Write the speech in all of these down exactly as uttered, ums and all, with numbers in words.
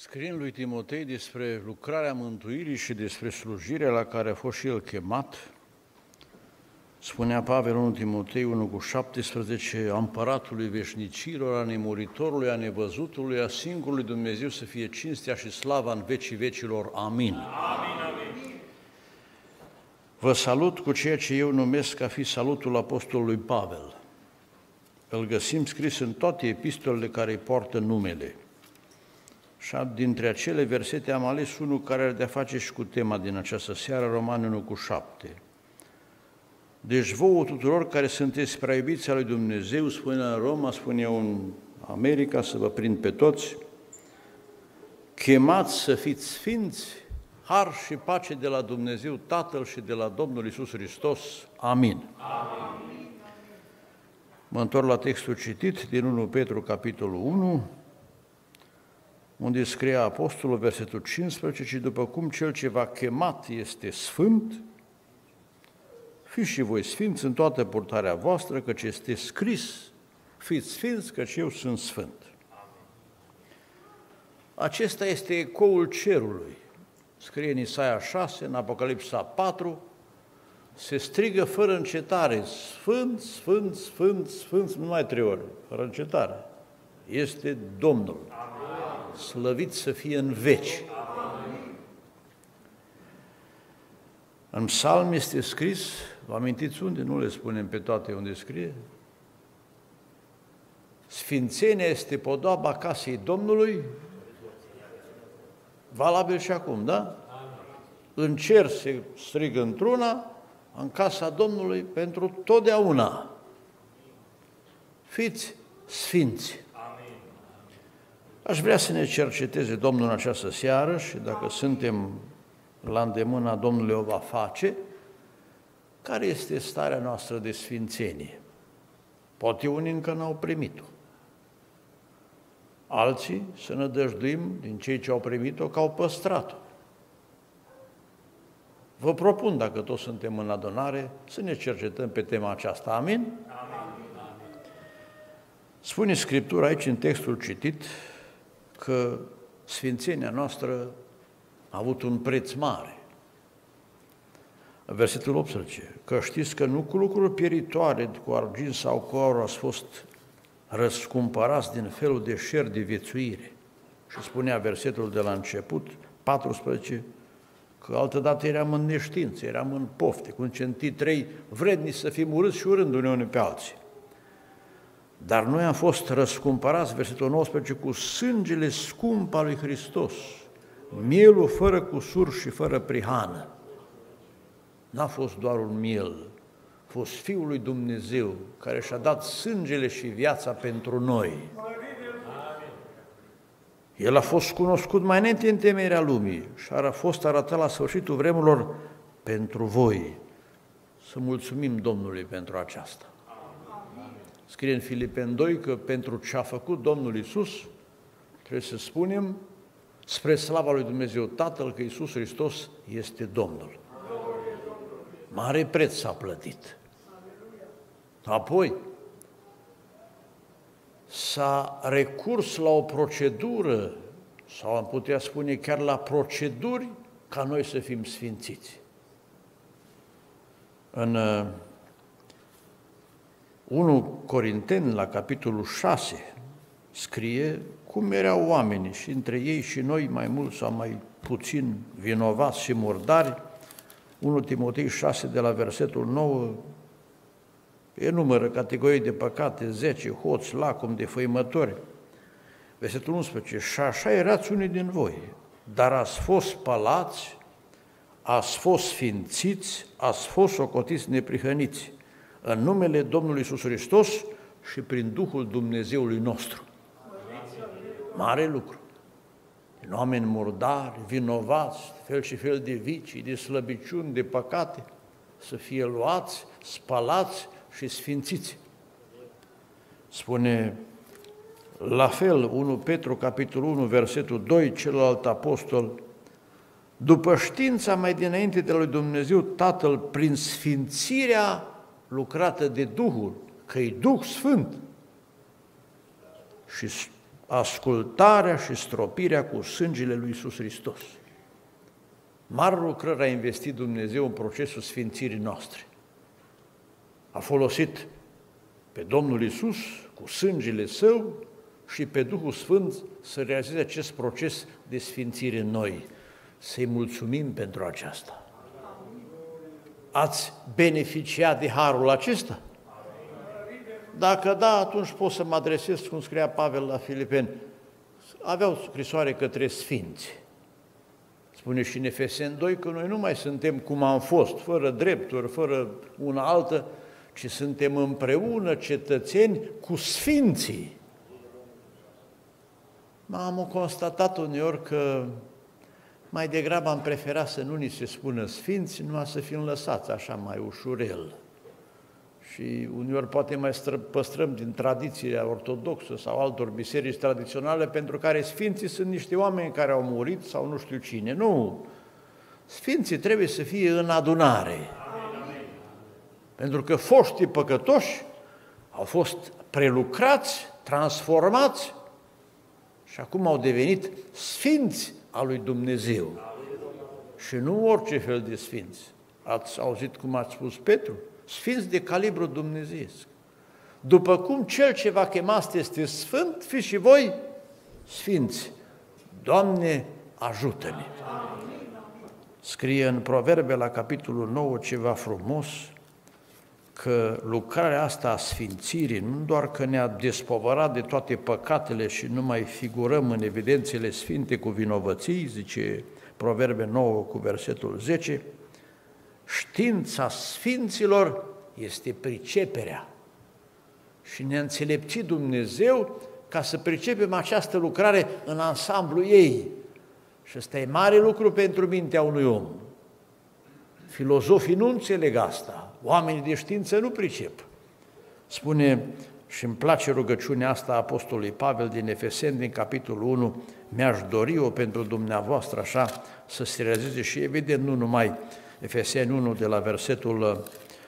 Scriind lui Timotei despre lucrarea mântuirii și despre slujirea la care a fost și el chemat, spunea Pavel în Timotei unu cu șaptesprezece, a împăratului veșnicilor, a nemuritorului, a nevăzutului, a singurului Dumnezeu să fie cinstea și slava în vecii vecilor. Amin. Amin, amin. Vă salut cu ceea ce eu numesc a fi salutul apostolului Pavel. Îl găsim scris în toate epistolele care îi poartă numele. Și dintre acele versete am ales unul care are de-a face și cu tema din această seară, Romani unu cu șapte. Deci vouă tuturor care sunteți prea iubiți al lui Dumnezeu, spune în Roma, spune eu în America, să vă prind pe toți, chemați să fiți sfinți, har și pace de la Dumnezeu Tatăl și de la Domnul Iisus Hristos. Amin. Amin. Mă întorc la textul citit din unu Petru, capitolul unu, unde scrie apostolul, versetul cincisprezece, și după cum cel ce v-a chemat este sfânt, fiți și voi sfinți în toată purtarea voastră, căci este scris, fiți sfinți, căci eu sunt sfânt. Acesta este ecoul cerului. Scrie în Isaia șase, în Apocalipsa patru, se strigă fără încetare, sfânt, sfânt, sfânt, sfânt, numai trei ori, fără încetare. Este Domnul. Amin. Slăvit să fie în veci. Amin. În psalm este scris, vă amintiți unde? Nu le spunem pe toate unde scrie. Sfințenia este podoaba casei Domnului, valabil și acum, da? În cer se strigă într-una, în casa Domnului pentru totdeauna. Fiți sfinți. Aș vrea să ne cerceteze Domnul în această seară și dacă suntem la îndemâna Domnului o va face, care este starea noastră de sfințenie? Poate unii încă n-au primit-o. Alții să ne dăjduim din cei ce au primit-o că au păstrat-o. Vă propun, dacă toți suntem în adunare, să ne cercetăm pe tema aceasta. Amin? Amin. Spune Scriptura aici, în textul citit, că sfințenia noastră a avut un preț mare. Versetul optsprezece, că știți că nu cu lucruri pieritoare, cu argint sau cu aur ați fost răscumpărați din felul de șer de viețuire. Și spunea versetul de la început, paisprezece, că altădată eram în neștiință, eram în pofte, cum centii trei vrednici să fim urâți și urându-ne unii pe alții. Dar noi am fost răscumpărați, versetul nouăsprezece, cu sângele scump al lui Hristos, mielul fără cusur și fără prihană. N-a fost doar un miel, a fost Fiul lui Dumnezeu, care și-a dat sângele și viața pentru noi. El a fost cunoscut mai înainte în temerea lumii și a fost arătat la sfârșitul vremurilor pentru voi. Să mulțumim Domnului pentru aceasta. Scrie în Filipeni doi că pentru ce a făcut Domnul Iisus, trebuie să spunem, spre slava lui Dumnezeu Tatăl, că Iisus Hristos este Domnul. Mare preț s-a plătit. Apoi, s-a recurs la o procedură, sau am putea spune chiar la proceduri, ca noi să fim sfințiți. În unu Corinteni, la capitolul șase, scrie cum erau oamenii și între ei și noi, mai mult sau mai puțin vinovați și murdari. unu Timotei șase, de la versetul nouă, enumără categorii de păcate, zece, hoți, lacom, defăimători. Versetul unsprezece, și așa erați unii din voi, dar ați fost spălați, ați fost sfințiți, ați fost socotiți neprihăniți, în numele Domnului Iisus Hristos și prin Duhul Dumnezeului nostru. Mare lucru. Din oameni murdari, vinovați, fel și fel de vicii, de slăbiciuni, de păcate, să fie luați, spălați și sfințiți. Spune la fel unu Petru, capitolul unu, versetul doi, celălalt apostol, după știința mai dinainte de lui Dumnezeu Tatăl, prin sfințirea lucrată de Duhul, că e Duh Sfânt, și ascultarea și stropirea cu sângele lui Iisus Hristos. Mari lucrări a investit Dumnezeu în procesul sfințirii noastre. A folosit pe Domnul Iisus cu sângele Său și pe Duhul Sfânt să realizeze acest proces de sfințire în noi. Să-i mulțumim pentru aceasta. Ați beneficiat de harul acesta? Dacă da, atunci pot să mă adresez, cum scria Pavel la Filipeni. Aveau scrisoare către sfinți. Spune și în Efeseni doi că noi nu mai suntem cum am fost, fără drepturi, fără una altă, ci suntem împreună cetățeni cu sfinții. Am constatat uneori că mai degrabă am preferat să nu ni se spună sfinți, numai să fim lăsați așa mai ușurel. Și uneori poate mai păstrăm din tradiția ortodoxă sau altor biserici tradiționale pentru care sfinții sunt niște oameni care au murit sau nu știu cine. Nu! Sfinții trebuie să fie în adunare. Amin. Pentru că foștii păcătoși au fost prelucrați, transformați și acum au devenit sfinți al lui Dumnezeu. Și nu orice fel de sfinți. Ați auzit cum ați spus Petru? Sfinți de calibru dumnezeiesc. După cum cel ce v-a chemat este sfânt, fiți și voi sfinți. Doamne, ajută-ne! Scrie în Proverbe la capitolul nouă ceva frumos, că lucrarea asta a sfințirii nu doar că ne-a despovărat de toate păcatele și nu mai figurăm în evidențele sfinte cu vinovății, zice Proverbe nouă cu versetul zece, știința sfinților este priceperea și ne-a înțelepțit Dumnezeu ca să pricepem această lucrare în ansamblu ei. Și ăsta e mare lucru pentru mintea unui om. Filozofii nu înțeleg asta, oamenii de știință nu pricep. Spune, și îmi place rugăciunea asta a Apostolului Pavel din Efeseni, din capitolul unu, mi-aș dori-o pentru dumneavoastră așa, să se realizeze și evident nu numai Efeseni unu de la versetul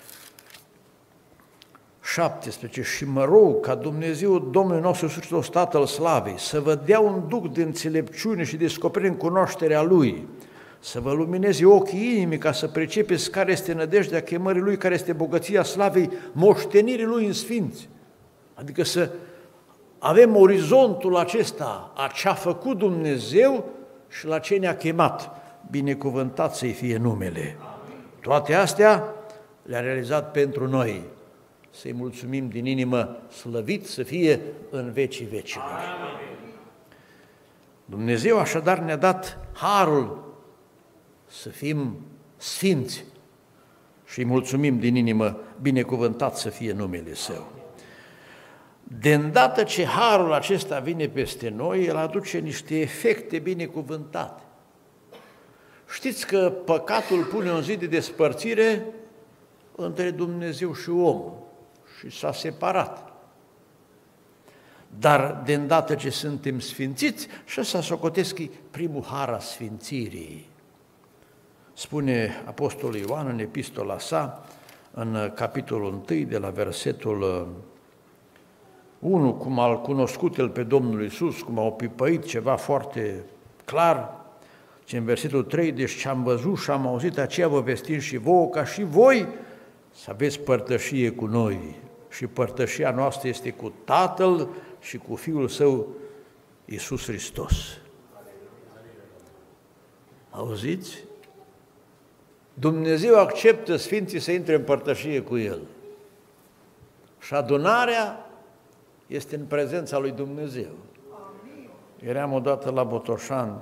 șaptesprezece, și mă rog ca Dumnezeu, Domnul nostru Iisus Hristos, Tatăl Slavei, să vă dea un duc de înțelepciune și descoperire în cunoașterea Lui, să vă lumineze ochii inimii ca să pricepeți care este nădejdea chemării Lui, care este bogăția slavei, moștenirii Lui în sfinți. Adică să avem orizontul acesta, a ce a făcut Dumnezeu și la ce ne-a chemat. Binecuvântat să-i fie numele. Toate astea le-a realizat pentru noi. Să-i mulțumim din inimă, slăvit să fie în vecii vecilor. Dumnezeu așadar ne-a dat harul să fim sfinți și îi mulțumim din inimă, binecuvântat să fie numele Său. De îndată ce harul acesta vine peste noi, el aduce niște efecte binecuvântate. Știți că păcatul pune un zid de despărțire între Dumnezeu și om și s-a separat. Dar de îndată ce suntem sfințiți, și ăsta socotesc primul har a sfințirii. Spune Apostolul Ioan în epistola sa, în capitolul unu, de la versetul unu, cum a cunoscut el pe Domnul Iisus, cum a opipăit ceva foarte clar, și în versetul trei, deci ce am văzut și am auzit, aceea vă vestim și vouă, ca și voi să aveți părtășie cu noi. Și părtășia noastră este cu Tatăl și cu Fiul Său, Iisus Hristos. Auziți? Dumnezeu acceptă sfinții să intre în părtășie cu El. Și adunarea este în prezența lui Dumnezeu. Eram odată la Botoșan,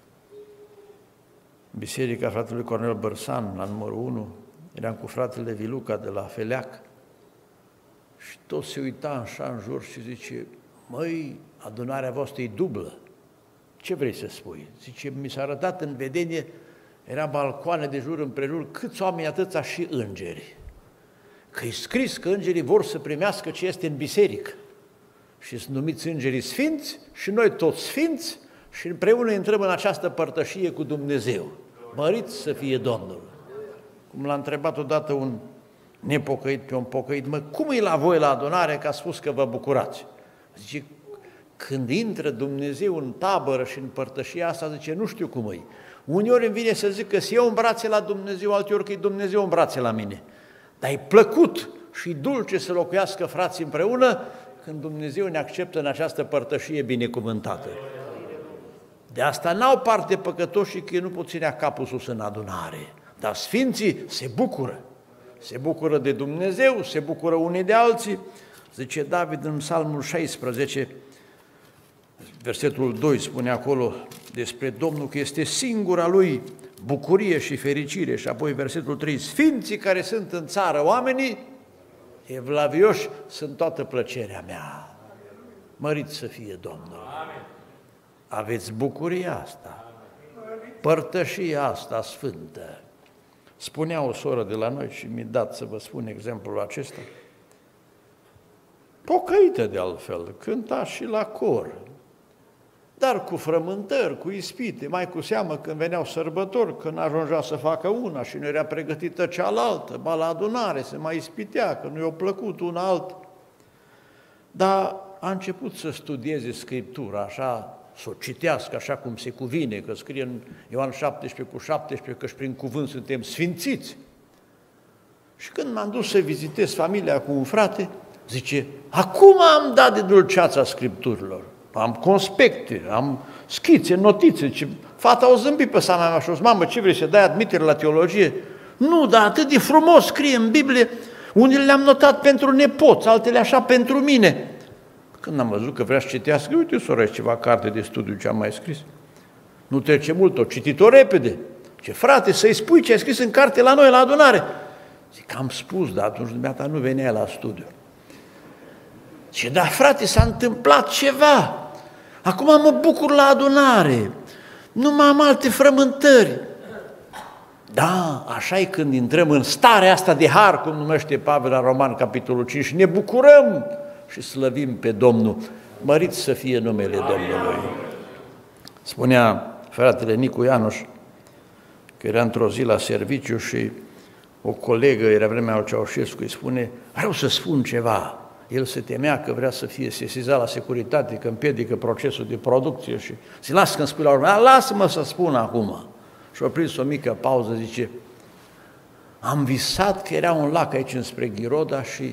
Biserica fratelui Cornel Bărsan, la numărul unu, eram cu fratele Viluca de la Feleac și tot se uita așa în jur și zice, măi, adunarea voastră e dublă. Ce vrei să spui? Zice, mi s-a arătat în vedenie, era balcoane de jur împrejur, câți oameni atâția și îngeri. Că e scris că îngerii vor să primească ce este în biserică. Și sunt numiți îngerii sfinți și noi toți sfinți și împreună intrăm în această părtășie cu Dumnezeu. Măriți să fie Domnul. Cum l-a întrebat odată un nepocăit pe un pocăit, mă, cum e la voi la adunare că a spus că vă bucurați? Zice, când intră Dumnezeu în tabără și în părtășia asta, zice, nu știu cum e. Uneori îmi vine să zic că sunt eu în brațe la Dumnezeu, alteori că e Dumnezeu în brațe la mine. Dar e plăcut și dulce să locuiască frații împreună când Dumnezeu ne acceptă în această părtășie binecuvântată. De asta n-au parte păcătoșii că ei nu pot ținea capul sus în adunare. Dar sfinții se bucură. Se bucură de Dumnezeu, se bucură unii de alții. Zice David în Psalmul șaisprezece, versetul doi, spune acolo despre Domnul că este singura lui bucurie și fericire. Și apoi versetul trei, sfinții care sunt în țară, oamenii evlavioși, sunt toată plăcerea mea. Mărit să fie Domnul. Aveți bucuria asta, părtășia asta sfântă. Spunea o soră de la noi și mi-a dat să vă spun exemplul acesta. Pocăită de altfel, cânta și la cor, dar cu frământări, cu ispite, mai cu seamă când veneau sărbători, când ajungea să facă una și nu era pregătită cealaltă, ba la adunare se mai ispitea, că nu i-a plăcut una alta. Dar a început să studieze Scriptura, așa, să o citească așa cum se cuvine, că scrie în Ioan șaptesprezece cu șaptesprezece că și prin cuvânt suntem sfințiți. Și când m-am dus să vizitez familia cu un frate, zice, acum am dat de dulceața Scripturilor. Am conspecte, am schițe, notițe. Ce... Fata o zâmbit pe seama mea și o zis, mamă, ce vrei să dai admitere la teologie? Nu, dar atât de frumos scrie în Biblie, unele le-am notat pentru nepoți, altele așa pentru mine. Când am văzut că vrea să citească, uite, soră, ceva carte de studiu ce am mai scris. Nu trece mult, o citit-o repede. Ce frate, să-i spui ce ai scris în carte la noi, la adunare. Zic, am spus, dar atunci dumneata nu venea la studiu. Ce, dar frate, s-a întâmplat ceva. Acum mă bucur la adunare. Nu mai am alte frământări. Da, așa e când intrăm în starea asta de har, cum numește Pavel la Roman, capitolul cinci, și ne bucurăm și slăvim pe Domnul. Mărit să fie numele Domnului. Spunea fratele Nicu Ianuș că era într-o zi la serviciu și o colegă, era vremea lui Ceaușescu, îi spune, vreau să spun ceva. El se temea că vrea să fie sesizat la securitate, că împiedică procesul de producție și se lasă când spui la urmă, lasă-mă să spun acum. Și-a prins o mică pauză, zice, am visat că era un lac aici înspre Ghiroda și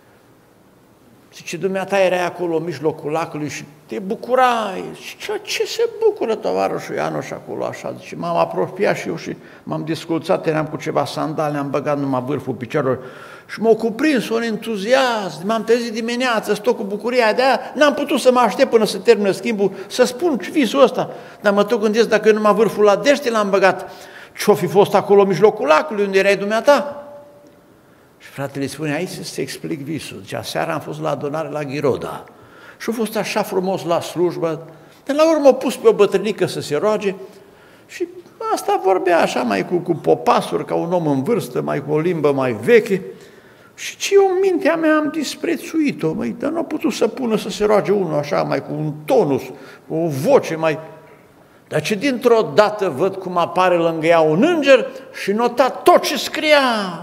zice, dumneata erai acolo în mijlocul lacului și te bucurai. Și ce, ce se bucură tovarășul Ianuș acolo așa? Zice, m-am apropiat și eu și m-am desculțat, eram cu ceva sandale, am băgat numai vârful picioarelor și m-a cuprins un entuziasm, m-am trezit dimineața, stau cu bucuria de aia, n-am putut să mă aștept până să termină schimbul, să spun visul ăsta, dar mă tot gândesc dacă eu numai vârful la dește l-am băgat, ce-o fi fost acolo în mijlocul lacului, unde erai dumneata? Și fratele spune, aici să-ți explic visul. Deci, aseară am fost la adunare la Ghiroda și a fost așa frumos la slujbă, de la urmă a pus pe o bătrânică să se roage și asta vorbea așa mai cu, cu popasuri, ca un om în vârstă, mai cu o limbă mai veche. Și ce eu în mintea mea am disprețuit-o, măi, dar nu a putut să pună să se roage unul așa, mai cu un tonus, cu o voce mai... Dar ce dintr-o dată văd cum apare lângă ea un înger și nota tot ce scria.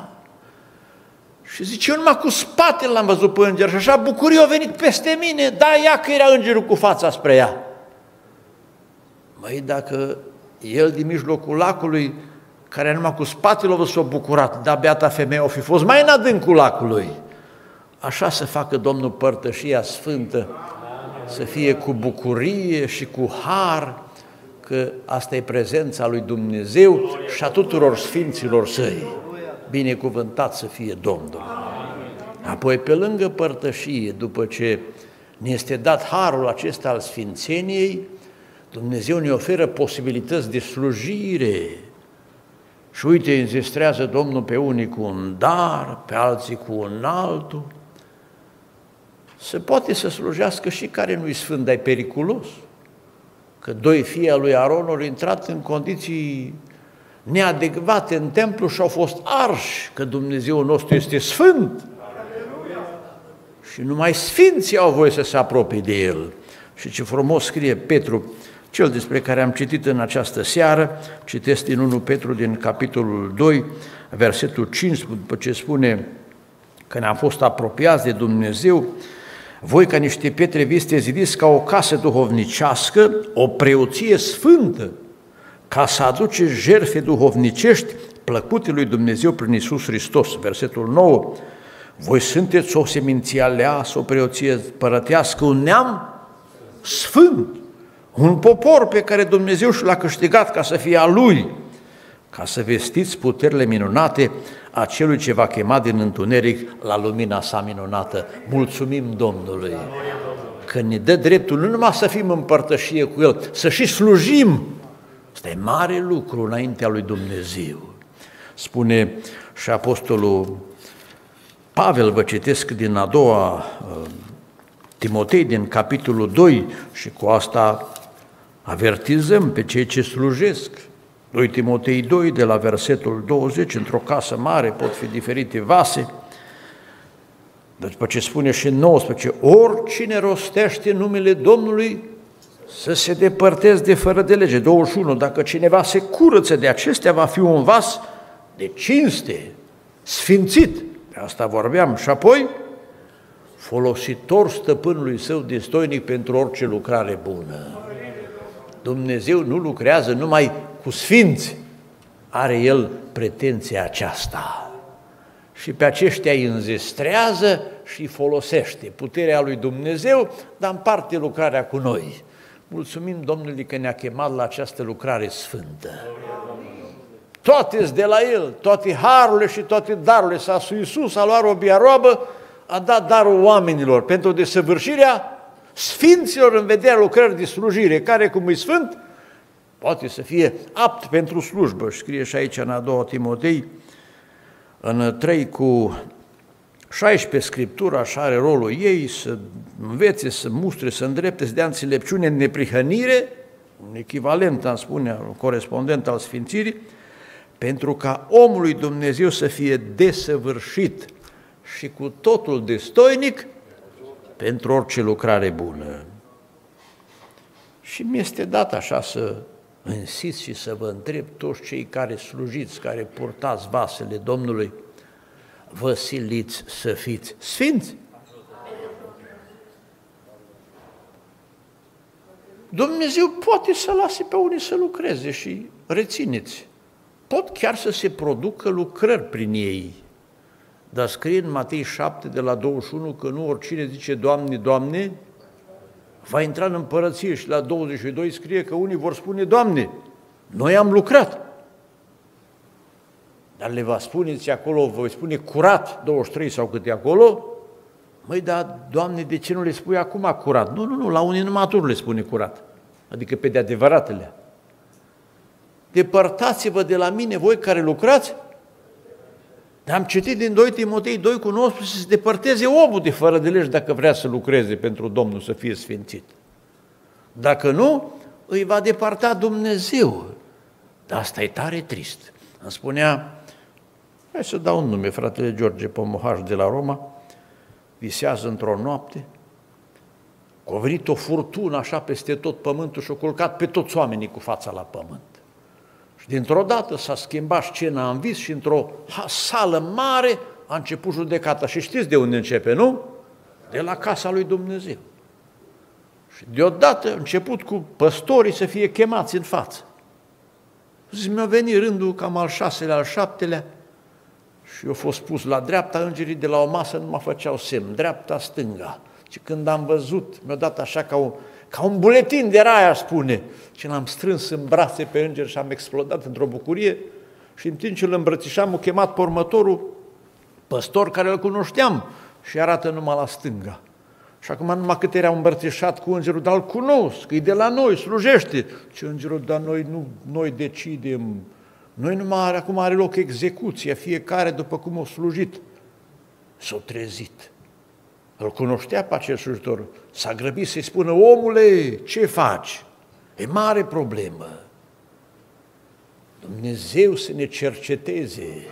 Și zice, eu numai cu spatele l-am văzut pe înger și așa bucurie a venit peste mine, da, ia că era îngerul cu fața spre ea. Măi, dacă el din mijlocul lacului, care numai cu spatele o s-a bucurat, dar beata femeie o fi fost mai în adâncul lacului. Așa să facă Domnul părtășia sfântă, să fie cu bucurie și cu har, că asta e prezența lui Dumnezeu și a tuturor sfinților săi. Binecuvântat să fie Domnul. Apoi, pe lângă părtășie, după ce ne este dat harul acesta al sfințeniei, Dumnezeu ne oferă posibilități de slujire. Și uite, înzestrează Domnul pe unii cu un dar, pe alții cu un altul. Se poate să slujească și care nu-i sfânt, dar e periculos. Că doi fii al lui Aron au intrat în condiții neadecvate în templu și au fost arși, că Dumnezeu nostru este sfânt. Și numai sfinții au voie să se apropie de El. Și ce frumos scrie Petru, cel despre care am citit în această seară, citesc din întâi Petru din capitolul doi, versetul cinci, după ce spune că ne-am fost apropiați de Dumnezeu, voi ca niște pietre vii sunteți zidiți ca o casă duhovnicească, o preoție sfântă, ca să aduceți jertfe duhovnicești plăcute lui Dumnezeu prin Iisus Hristos. Versetul nouă, voi sunteți o seminție aleasă, o preoție părătească, un neam sfânt, un popor pe care Dumnezeu și l-a câștigat ca să fie a Lui, ca să vestiți puterile minunate a Celui ce va chema din întuneric la lumina sa minunată. Mulțumim Domnului că ne dă dreptul nu numai să fim în părtășie cu El, să și slujim. Asta e mare lucru înaintea lui Dumnezeu. Spune și apostolul Pavel, vă citesc din a doua Timotei, din capitolul doi, și cu asta avertizăm pe cei ce slujesc. doi Timotei doi, de la versetul douăzeci, într-o casă mare pot fi diferite vase, după ce spune și în nouăsprezece, oricine rostește numele Domnului să se depărteze de fără de lege. douăzeci și unu, dacă cineva se curăță de acestea, va fi un vas de cinste, sfințit, de asta vorbeam, și apoi folositor stăpânului său, destoinic pentru orice lucrare bună. Dumnezeu nu lucrează numai cu sfinți, are El pretenția aceasta. Și pe aceștia îi înzestrează și îi folosește. Puterea lui Dumnezeu, dar împarte lucrarea cu noi. Mulțumim Domnului că ne-a chemat la această lucrare sfântă. Toate-s de la El, toate harurile și toate darurile. S-a Iisus a luat robia roabă, a dat darul oamenilor pentru desăvârșirea sfinților în vederea lucrării de slujire, care, cum e sfânt, poate să fie apt pentru slujbă. Scrie și aici în a doua Timotei, în trei cu șaisprezece, Scriptura așa are rolul ei, să învețe, să mustre, să îndrepte, să dea înțelepciune în neprihănire, un echivalent, am spune, un corespondent al sfințirii, pentru ca omul lui Dumnezeu să fie desăvârșit și cu totul destoinic pentru orice lucrare bună. Și mi-este dat așa să insist și să vă întreb toți cei care slujiți, care purtați vasele Domnului, vă siliți să fiți sfinți? Dumnezeu poate să lase pe unii să lucreze și rețineți. Pot chiar să se producă lucrări prin ei. Dar scrie în Matei șapte, de la douăzeci și unu, că nu oricine zice Doamne, Doamne, va intra în împărăție, și la douăzeci și doi scrie că unii vor spune, Doamne, noi am lucrat. Dar le va spuneți acolo, voi spune curat, douăzeci și trei sau câte acolo, măi, dar Doamne, de ce nu le spui acum curat? Nu, nu, nu, la unii numai atunci le spune curat, adică pe de adevăratele. Depărtați-vă de la mine, voi care lucrați. Am citit din doi Timotei doi cu nouăsprezece să se depărteze omul de fără de legi dacă vrea să lucreze pentru Domnul, să fie sfințit. Dacă nu, îi va depărta Dumnezeu. Dar asta e tare trist. Îmi spunea, hai să dau un nume, fratele George Pomohaș de la Roma, visează într-o noapte, că a venit o furtună așa peste tot pământul și a culcat pe toți oamenii cu fața la pământ. Și dintr-o dată s-a schimbat scena în vis și într-o sală mare a început judecata. Și știți de unde începe, nu? De la casa lui Dumnezeu. Și deodată a început cu păstorii să fie chemați în față. Zic, mi-a venit rândul cam al șaselea, al șaptelea și eu fost pus la dreapta, îngerii de la o masă nu mă făceau semn, dreapta, stânga. Și când am văzut, mi-a dat așa ca un, ca un buletin de rai, aș spune, și l-am strâns în brațe pe înger și am explodat într-o bucurie și în timp ce îl îmbrățișam, m-a chemat pe următorul păstor care îl cunoșteam și arată numai la stânga. Și acum numai cât era îmbrățișat cu îngerul, dar îl cunosc, e de la noi, slujește. Ce îngerul, dar noi nu, noi decidem, noi numai are, acum are loc execuția, fiecare după cum a slujit. S-a trezit. Îl cunoștea pe acel slujitor, s-a grăbit să-i spună, omule, ce faci? E mare problemă. Dumnezeu să ne cerceteze.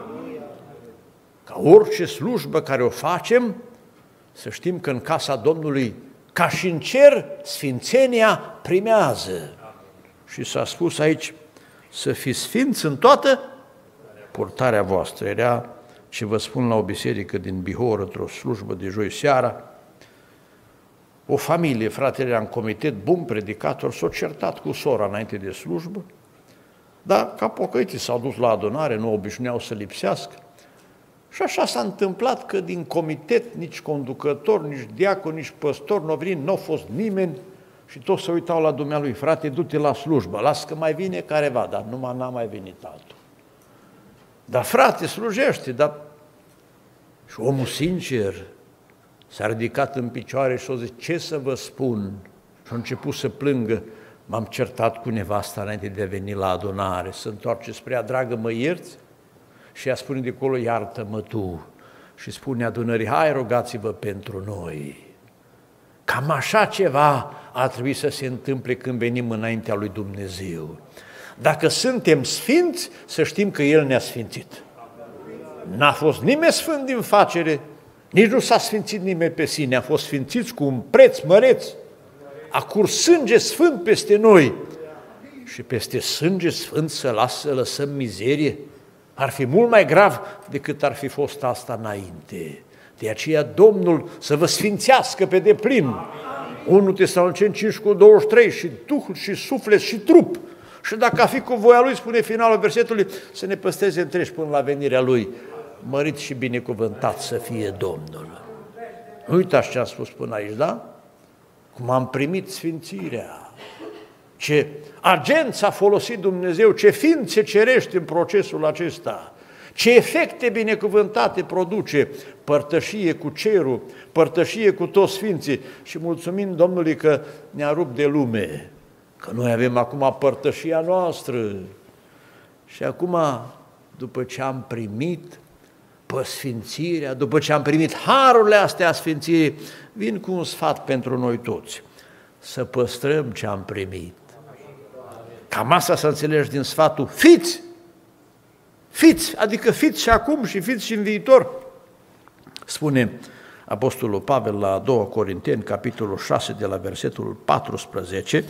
Ca orice slujbă care o facem, să știm că în casa Domnului, ca și în cer, sfințenia primează. Și s-a spus aici, să fiți sfinți în toată purtarea voastră. Era ce vă spun la o biserică din Bihor, într-o slujbă de joi seara, O familie, fratele era în comitet, bun predicator, s-a certat cu sora înainte de slujbă, dar ca pocăiții s-au dus la adunare, nu obișnuiau să lipsească. Și așa s-a întâmplat că din comitet nici conducător, nici diacon, nici păstor nu a venit, nu a fost nimeni și toți se uitau la dumnealui, frate, du-te la slujbă, las că mai vine careva, dar numai n-a mai venit altul. Dar frate, slujește, dar... Și omul sincer s-a ridicat în picioare și a zis, ce să vă spun? Și a început să plângă, m-am certat cu nevasta înainte de a veni la adunare, să întoarce spre ea, dragă, mă ierți? Și ea spune de acolo, iartă-mă tu. Și spune adunării, hai, rugați-vă pentru noi. Cam așa ceva ar trebui să se întâmple când venim înaintea lui Dumnezeu. Dacă suntem sfinți, să știm că El ne-a sfințit. N-a fost nimeni sfânt din facere, nici nu s-a sfințit nimeni pe sine, a fost sfințiți cu un preț măreț. A curs sânge sfânt peste noi și peste sânge sfânt să lasă, să lăsăm mizerie. Ar fi mult mai grav decât ar fi fost asta înainte. De aceea Domnul să vă sfințească pe deplin. unu Tesaloniceni cinci cu douăzeci și trei, și Duh, și suflet, și trup. Și dacă a fi cu voia Lui, spune finalul versetului, să ne păstreze întregi până la venirea Lui. Mărit și binecuvântat să fie Domnul. Nu uitați ce am spus până aici, da? Cum am primit sfințirea. Ce agent a folosit Dumnezeu, ce ființe cerești în procesul acesta, ce efecte binecuvântate produce, părtășie cu cerul, părtășie cu toți sfinții și mulțumim Domnului că ne-a rupt de lume, că noi avem acum părtășia noastră. Și acum, după ce am primit sfințirea, după ce am primit harurile astea a sfințirii, vin cu un sfat pentru noi toți, să păstrăm ce am primit. Cam asta să înțelegi din sfatul, fiți, fiți, adică fiți și acum și fiți și în viitor. Spune Apostolul Pavel la doi Corinteni, capitolul șase, de la versetul paisprezece,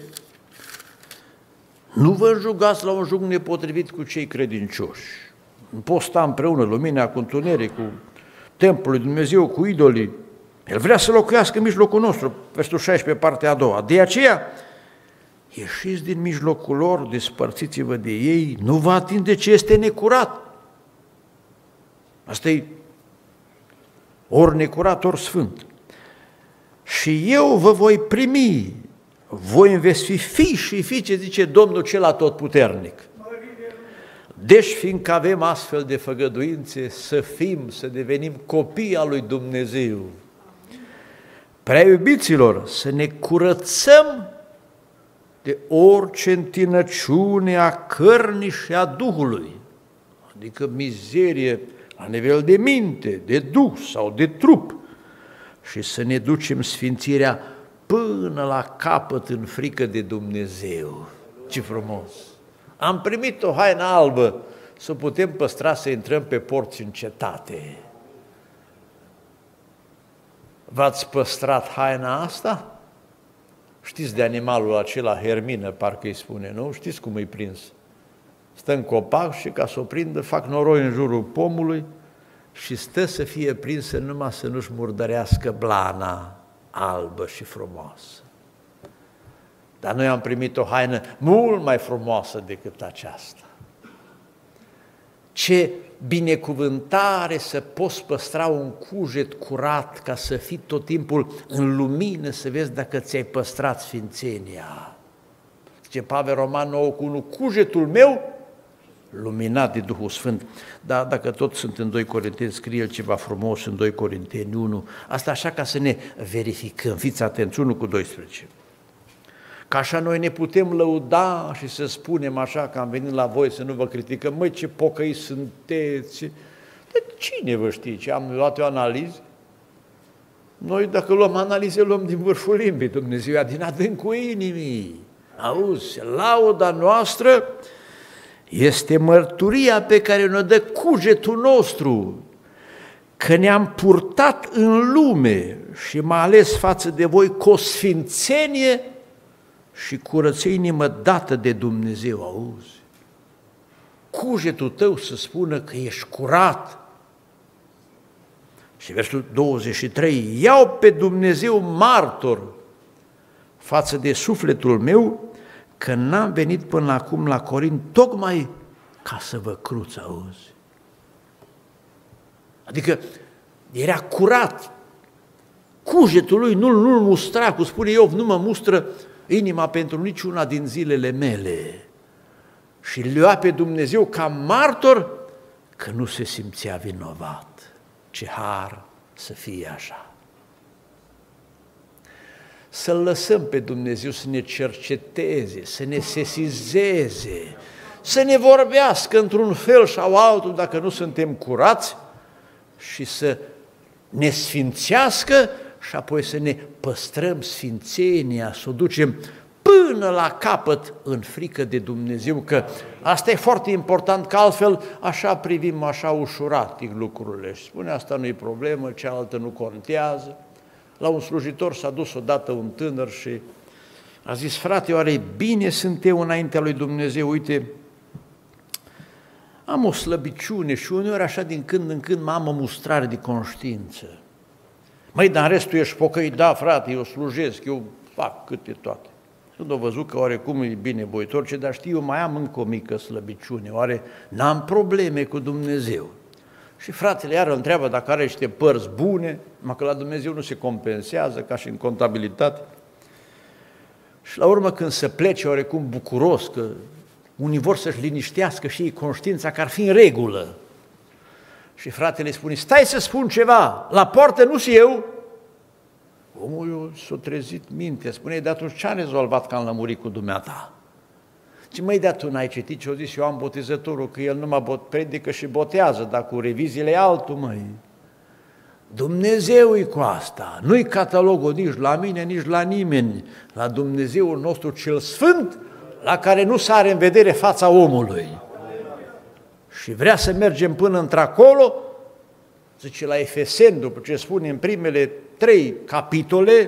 nu vă jugați la un jug nepotrivit cu cei credincioși. Nu poți sta împreună, lumina cu întunericul, templul lui Dumnezeu cu idolii. El vrea să locuiască în mijlocul nostru, versetul șaisprezece, partea a doua. De aceea, ieșiți din mijlocul lor, despărțiți-vă de ei, nu vă atinge ce este necurat. Asta e ori necurat, ori sfânt. Și eu vă voi primi, voi îmi veți fi fii și fiice, zice Domnul cel atotputernic. Deci, fiindcă avem astfel de făgăduințe, să fim, să devenim copii al lui Dumnezeu. Prea iubiților, să ne curățăm de orice întinăciune a cărnii și a Duhului, adică mizerie la nivel de minte, de Duh sau de trup, și să ne ducem sfințirea până la capăt în frică de Dumnezeu. Ce frumos! Am primit o haină albă să putem păstra, să intrăm pe porți în cetate. V-ați păstrat haina asta? Știți de animalul acela, hermină, parcă îi spune, nu? Știți cum e prins? Stă în copac și ca să o prindă fac noroi în jurul pomului și stă să fie prinsă numai să nu-și murdărească blana albă și frumoasă. Dar noi am primit o haină mult mai frumoasă decât aceasta. Ce binecuvântare să poți păstra un cuget curat ca să fii tot timpul în lumină, să vezi dacă ți-ai păstrat sfințenia. Zice Pavel Roman nouă cu unu, cugetul meu luminat de Duhul Sfânt. Dar dacă tot sunt în doi Corinteni, scrie el ceva frumos în doi Corinteni unu. Asta așa ca să ne verificăm. Fiți atenți, unu cu doisprezece. Că așa noi ne putem lăuda și să spunem așa că am venit la voi să nu vă criticăm. Măi, ce pocăi sunteți! Dar cine vă știe ce? Am luat o analiză? Noi dacă luăm analize, luăm din vârful limbii. Dumnezeu din adâncul inimii. Auzi, lauda noastră este mărturia pe care ne-o dă cugetul nostru, că ne-am purtat în lume și mai ales față de voi cu o sfințenie și curățenie inimă dată de Dumnezeu, auzi? Cugetul tău să spună că ești curat. Și versul douăzeci și trei, iau pe Dumnezeu martor față de sufletul meu că n-am venit până acum la Corint tocmai ca să vă cruț, auzi. Adică era curat, cugetul lui nu-l nu mustra, cum spune Iov, nu mă mustră inima pentru niciuna din zilele mele. Și îl lua pe Dumnezeu ca martor că nu se simțea vinovat. Ce har să fie așa! Să-L lăsăm pe Dumnezeu să ne cerceteze, să ne sesizeze, să ne vorbească într-un fel sau altul dacă nu suntem curați și să ne sfințească și apoi să ne păstrăm sfințenia, să o ducem până la capăt în frică de Dumnezeu, că asta e foarte important, că altfel așa privim așa ușuratic lucrurile și spune asta nu e problemă, cealaltă nu contează. La un slujitor s-a dus odată un tânăr și a zis, frate, oare bine sunt eu înaintea lui Dumnezeu? Uite, am o slăbiciune și uneori așa din când în când mă am o mustrare de conștiință. Măi, dar în restul ești pocăit? Da, frate, eu slujesc, eu fac câte toate. Sunt o văzut că oarecum e binevoitor, ce, dar știu, eu mai am încă o mică slăbiciune, oare n-am probleme cu Dumnezeu? Și fratele iară îl întreabă dacă are niște părți bune, numai că la Dumnezeu nu se compensează, ca și în contabilitate. Și la urmă când se plece oarecum bucuros, că unii vor să-și liniștească și ei conștiința că ar fi în regulă. Și fratele spune, stai să spun ceva, la poartă nu-s eu. Omul s-a trezit mintea, spune, de atunci ce-am rezolvat că am lămurit cu dumneata? Și măi, de atunci n-ai citit ce-o zis, eu am botezătorul, că el numai predică și botează, dar cu reviziile e altul, măi. Dumnezeu e cu asta, nu-i catalogul nici la mine, nici la nimeni, la Dumnezeul nostru cel sfânt, la care nu sare în vedere fața omului. Și vrea să mergem până într-acolo, zice la Efeseni, după ce spune în primele trei capitole,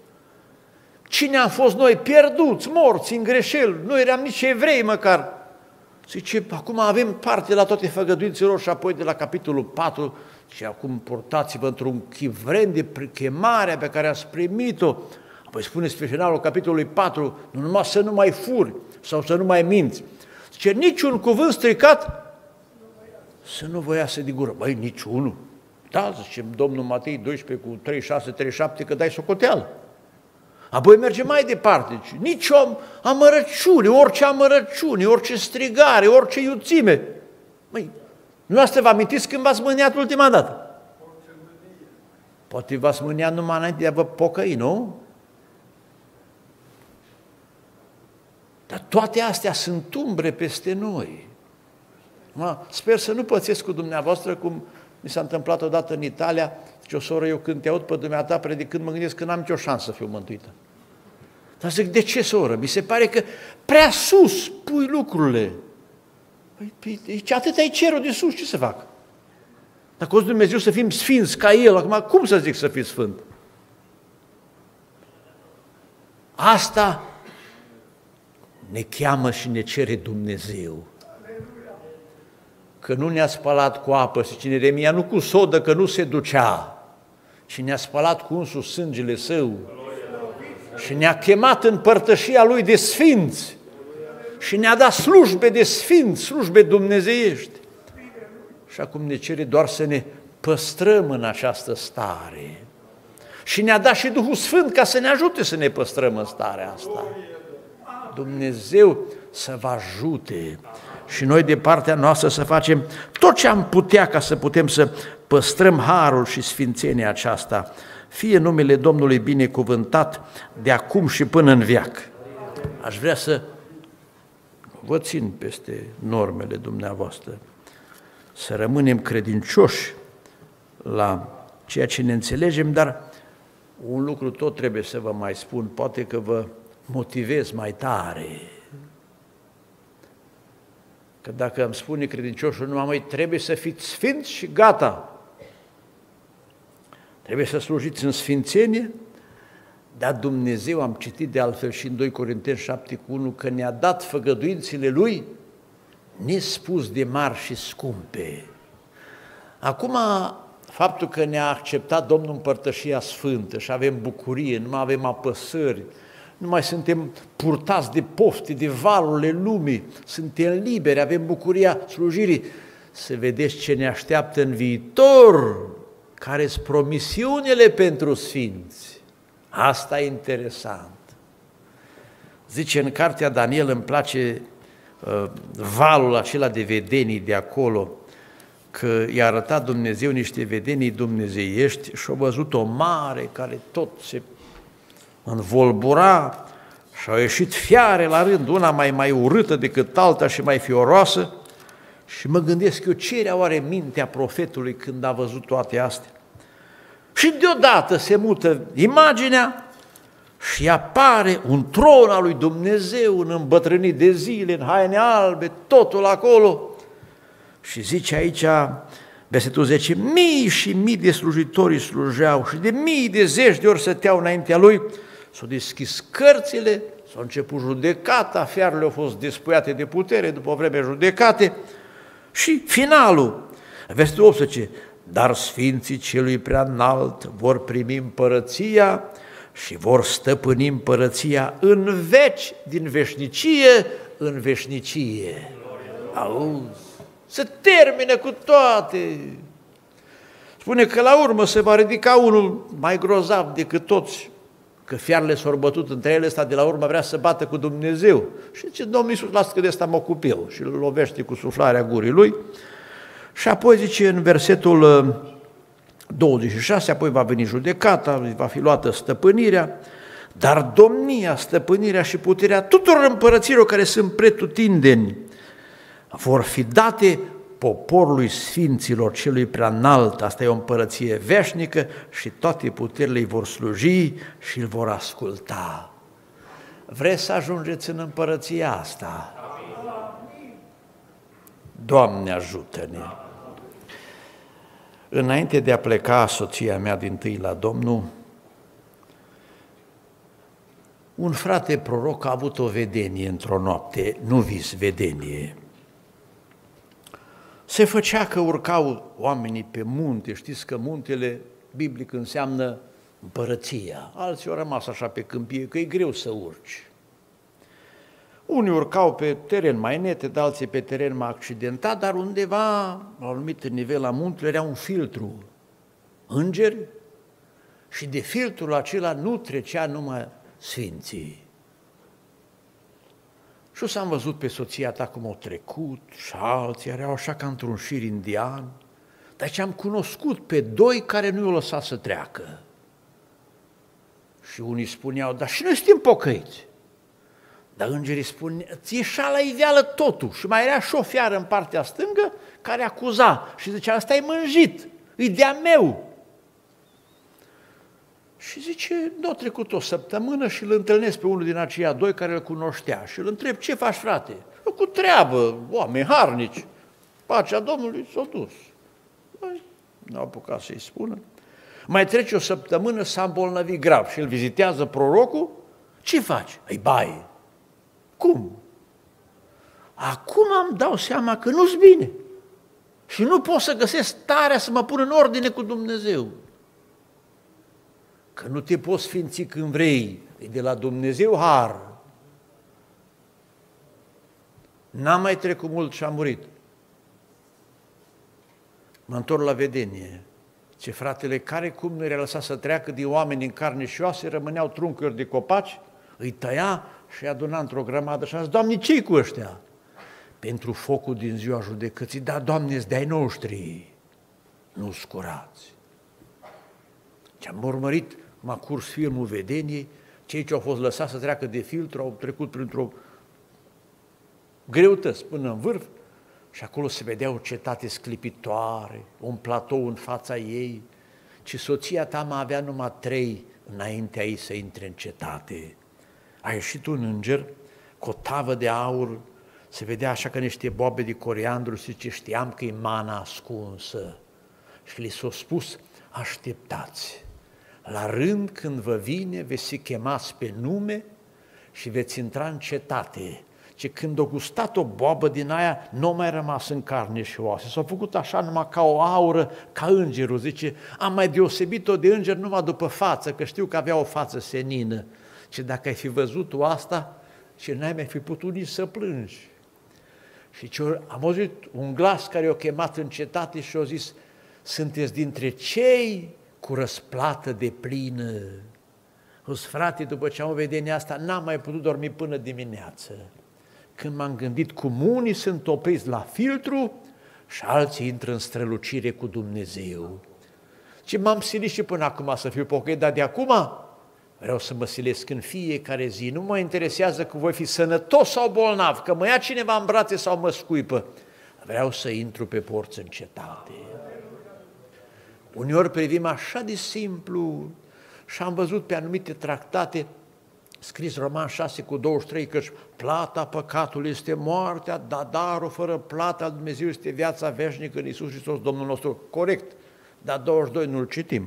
cine am fost noi? Pierduți, morți, în greșeli, nu eram nici evrei măcar. Zice, acum avem parte la toate făgăduințelor și apoi de la capitolul patru, și acum purtați-vă într-un chivren de chemarea pe care ați primit-o. Apoi spune spre finalul capitolului patru, nu numai să nu mai furi sau să nu mai minți. Zice, niciun cuvânt stricat să nu vă iasă de gură. Băi, niciunul. Da, zice domnul Matei doisprezece cu treizeci și șase treizeci și șapte că dai socoteală. Apoi merge mai departe, nici o amărăciune, orice amărăciune, orice strigare, orice iuțime. Măi, dumneavoastră vă amintiți când v-ați mâniat ultima dată? Poate v-ați mâniat numai înainte de a vă pocăi, nu? Dar toate astea sunt umbre peste noi. Sper să nu pățesc cu dumneavoastră cum mi s-a întâmplat odată în Italia, și o soră, eu când te aud pe dumneata predicând, mă gândesc că n-am nicio șansă să fiu mântuită. Dar zic, de ce, soră? Mi se pare că prea sus pui lucrurile. Păi, deci atât ai cerul de sus, ce să fac? Dacă o să Dumnezeu să fim sfinți ca El, acum cum să zic să fii sfânt? Asta ne cheamă și ne cere Dumnezeu. Că nu ne-a spălat cu apă, zice Ieremia, nu cu sodă, că nu se ducea, și ne-a spălat cu însuși sângele Său și ne-a chemat în părtășia Lui de sfinți și ne-a dat slujbe de sfinți, slujbe dumnezeiești. Și acum ne cere doar să ne păstrăm în această stare. Și ne-a dat și Duhul Sfânt ca să ne ajute să ne păstrăm în starea asta. Dumnezeu să vă ajute și noi de partea noastră să facem tot ce am putea ca să putem să păstrăm harul și sfințenia aceasta. Fie numele Domnului binecuvântat de acum și până în veac. Aș vrea să vă țin peste normele dumneavoastră, să rămânem credincioși la ceea ce ne înțelegem, dar un lucru tot trebuie să vă mai spun, poate că vă motivez mai tare. Că dacă îmi spune credincioșul numai, măi, trebuie să fiți sfinți și gata. Trebuie să slujiți în sfințenie, dar Dumnezeu, am citit de altfel și în doi Corinteni șapte cu unu, că ne-a dat făgăduințele Lui nespus de mari și scumpe. Acum, faptul că ne-a acceptat Domnul împărtășia sfântă și avem bucurie, nu mai avem apăsări, nu mai suntem purtați de pofte, de valurile lumii, suntem liberi, avem bucuria slujirii. Să vedeți ce ne așteaptă în viitor, care sunt promisiunile pentru sfinți. Asta e interesant. Zice în cartea Daniel, îmi place uh, valul acela de vedenii de acolo, că i-a arătat Dumnezeu niște vedenii dumnezeiești și a văzut o mare care tot se învolbura și au ieșit fiare la rând, una mai mai urâtă decât alta și mai fioroasă. Și mă gândesc eu, ce era oare mintea profetului când a văzut toate astea? Și deodată se mută imaginea și apare un tron al lui Dumnezeu în îmbătrânit de zile, în haine albe, totul acolo. Și zice aici, versetul zece, mii și mii de slujitori slujeau și de mii de zeci de ori stăteau înaintea lui. S-au deschis cărțile, s-a început judecata, fiarele au fost despuiate de putere după o vreme judecate. Și finalul, versetul optsprezece, dar sfinții celui prea înalt vor primi împărăția și vor stăpâni împărăția în veci, din veșnicie în veșnicie. Auzi, se termină cu toate. Spune că la urmă se va ridica unul mai grozav decât toți, că fiarele s-au bătut între ele, ăsta de la urmă vrea să bată cu Dumnezeu. Și zice, Domnul Iisus, lasă că de ăsta mă ocup eu. Și îl lovește cu suflarea gurii lui. Și apoi zice în versetul douăzeci și șase, apoi va veni judecata, va fi luată stăpânirea, dar domnia, stăpânirea și puterea tuturor împărăților care sunt pretutindeni vor fi date poporului sfinților celui prea înalt. Asta e o împărăție veșnică și toate puterile îi vor sluji și îl vor asculta. Vreți să ajungeți în împărăția asta? Doamne ajută-ne! Înainte de a pleca soția mea dintâi la Domnul, un frate proroc a avut o vedenie într-o noapte, nu vis, vedenie. Se făcea că urcau oamenii pe munte, știți că muntele biblic înseamnă împărăția, alții au rămas așa pe câmpie, că e greu să urci. Unii urcau pe teren mai neted, alții pe teren mai accidentat, dar undeva, la un anumit nivel la muntele, era un filtru, îngeri, și de filtrul acela nu trecea numai sfinții. Și o să am văzut pe soția ta cum au trecut și alții erau așa ca într-un șir indian, dar ce am cunoscut pe doi care nu i-au lăsat să treacă. Și unii spuneau, dar și noi suntem pocăiți. Dar îngerii spun, ți ieșea la iveală totul. Și mai era și o fiară în partea stângă care acuza și zicea, ăsta e mânjit, e de-a meu. Și zice, nu a trecut o săptămână și îl întâlnesc pe unul din aceia doi care îl cunoștea și îl întreb, ce faci, frate? Cu treabă, oameni harnici. Pacea Domnului s-a dus. Băi, n-au apucat să-i spună. Mai trece o săptămână, s-a îmbolnăvit grav și îl vizitează prorocul. Ce faci? Îi baie. Cum? Acum îmi dau seama că nu-s bine și nu pot să găsesc starea să mă pun în ordine cu Dumnezeu. Că nu te poți sfinți când vrei, e de la Dumnezeu har. N-a mai trecut mult și a murit. Mă întorc la vedenie. Ce fratele, care cum nu era lăsat să treacă din oameni în carne și oase, rămâneau truncuri de copaci, îi tăia și îi aduna într-o grămadă și a zis, Doamne, ce-i cu ăștia? Pentru focul din ziua judecății, da, Doamne-s de-ai noștri, nu scurați. Ce-am urmărit, m-a curs filmul vedeniei, cei ce au fost lăsați să treacă de filtru au trecut printr-o greutăți până în vârf și acolo se vedea o cetate sclipitoare, un platou în fața ei, ci soția ta mai avea numai trei înaintea ei să intre în cetate. A ieșit un înger cu o tavă de aur, se vedea așa că niște boabe de coriandru și zice, știam că e mana ascunsă. Și li s-a spus, așteptați, la rând când vă vine veți fi chemați pe nume și veți intra în cetate. Ce când a gustat o boabă din aia, nu a mai rămas în carne și oase. S-a făcut așa numai ca o aură, ca îngerul. Zice, am mai deosebit-o de înger numai după față, că știu că avea o față senină. Ce dacă ai fi văzut tu asta, ce n-ai mai fi putut nici să plângi. Și ce am auzit un glas care i-a chemat în cetate și a zis, sunteți dintre cei cu răsplată de plină. O zis, frate, după ce am o vedenie asta, n-am mai putut dormi până dimineață. Când m-am gândit cum unii sunt opriți la filtru și alții intră în strălucire cu Dumnezeu. Ce m-am silit și până acum să fiu pocăit, dar de acum vreau să mă silesc în fiecare zi. Nu mă interesează că voi fi sănătos sau bolnav, că mă ia cineva în brațe sau mă scuipă. Vreau să intru pe porți în cetate. Uneori privim așa de simplu și am văzut pe anumite tractate scris Roman șase cu douăzeci și trei, căci plata păcatului este moartea, dar darul fără plata lui Dumnezeu este viața veșnică în Iisus Hristos, Domnul nostru. Corect, dar douăzeci și doi nu-l citim.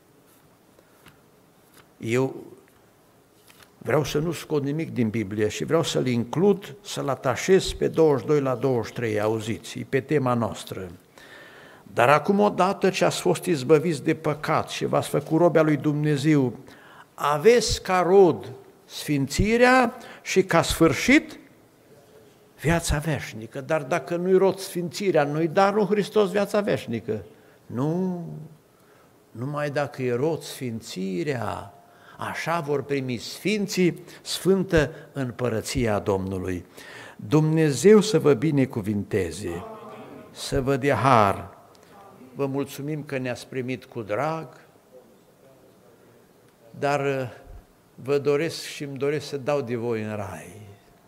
Eu vreau să nu scot nimic din Biblie și vreau să-l includ, să-l atașez pe douăzeci și doi la douăzeci și trei, auziți, e pe tema noastră. Dar acum odată ce ați fost izbăviți de păcat și v-ați făcut robe a lui Dumnezeu, aveți ca rod sfințirea și ca sfârșit viața veșnică. Dar dacă nu-i rod sfințirea, nu-i darul în Hristos viața veșnică. Nu, numai dacă e rod sfințirea, așa vor primi sfinții sfântă împărăția Domnului. Dumnezeu să vă binecuvinteze, să vă dea har. Vă mulțumim că ne-ați primit cu drag, dar vă doresc și îmi doresc să dau de voi în rai.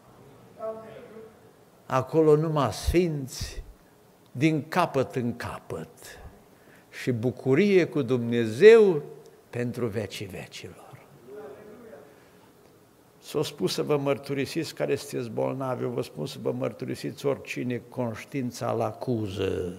Acolo numai sfinți, din capăt în capăt, și bucurie cu Dumnezeu pentru vecii vecilor. S-a spus să vă mărturisiți care sunteți bolnavi, eu vă spun să vă mărturisiți oricine conștiința îl acuză,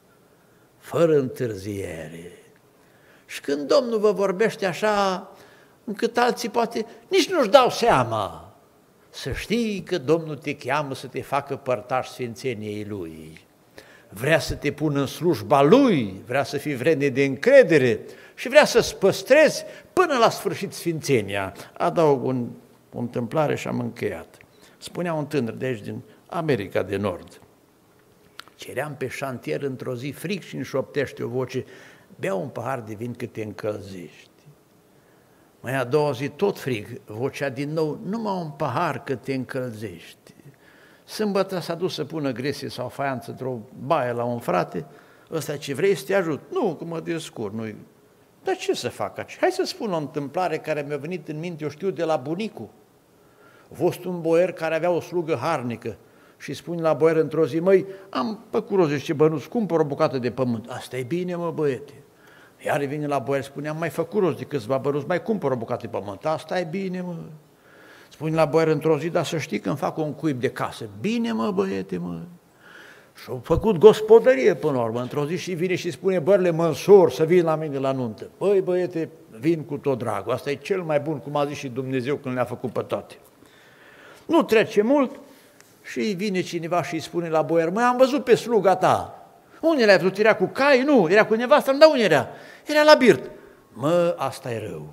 fără întârziere. Și când Domnul vă vorbește așa, încât alții poate nici nu-și dau seama, să știi că Domnul te cheamă să te facă părtaș sfințeniei Lui. Vrea să te pună în slujba Lui, vrea să fii vrednic de încredere și vrea să-ți păstrezi până la sfârșit sfințenia. Adaug un, o întâmplare și am încheiat. Spunea un tânăr de aici, din America de Nord. Ceream pe șantier într-o zi frig și înșoptește o voce, bea un pahar de vin că te încălzești. Mai a doua zi tot frig, vocea din nou, numai un pahar că te încălzești. Sâmbătă s-a dus să pună gresie sau faianță într-o baie la un frate, ăsta ce vrei să te ajut? Nu, că mă descurc, nu. Dar ce să fac aici? Hai să spun o întâmplare care mi-a venit în minte, eu știu de la bunicul. A fost un boier care avea o slugă harnică și spune la boier într-o zi, măi, am făcut rost, zice, bănuți, cumpăr o bucată de pământ. Asta e bine, mă, băiete. Iar vine la boier, spune, am mai făcut rost de câțiva bănuți, mai cumpăr o bucată de pământ. Asta e bine, mă. Spune la boier într-o zi, dar să știi că îmi fac un cuib de casă. Bine, mă, băiete, mă. Și-au făcut gospodărie până la urmă. Într-o zi și vine și spune, bările, mă însor să vin la mine la nuntă. Băi, băiete, vin cu tot dragul. Asta e cel mai bun, cum a zis și Dumnezeu când le-a făcut pe toate. Nu trece mult și vine cineva și îi spune la boier, măi, am văzut pe sluga ta. Unde l-ai văzut? Era cu cai? Nu, era cu nevastă, dar unde era? Era la birt. Mă, asta e rău.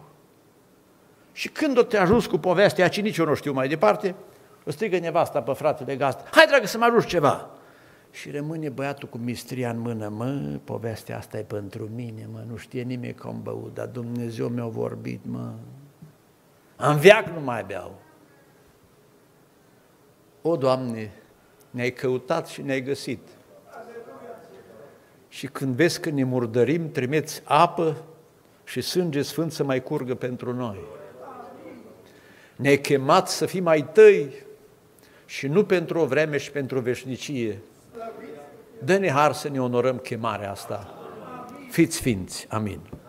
Și când o te ajuns cu povestea, ci nici eu nu știu mai departe, o strigă nevasta pe fratele gazdă, hai dragă să mă ajut ceva. Și rămâne băiatul cu mistria în mână, mă, povestea asta e pentru mine, mă, nu știe nimeni că am băut, dar Dumnezeu mi-a vorbit, mă. În veac nu mai beau. O, Doamne, ne-ai căutat și ne-ai găsit. Și când vezi că ne murdărim, trimiți apă și sânge sfânt să mai curgă pentru noi. Ne-ai chemat să fim ai tăi și nu pentru o vreme și pentru o veșnicie. Dă-ne har să ne onorăm chemarea asta. Fiți sfinți. Amin.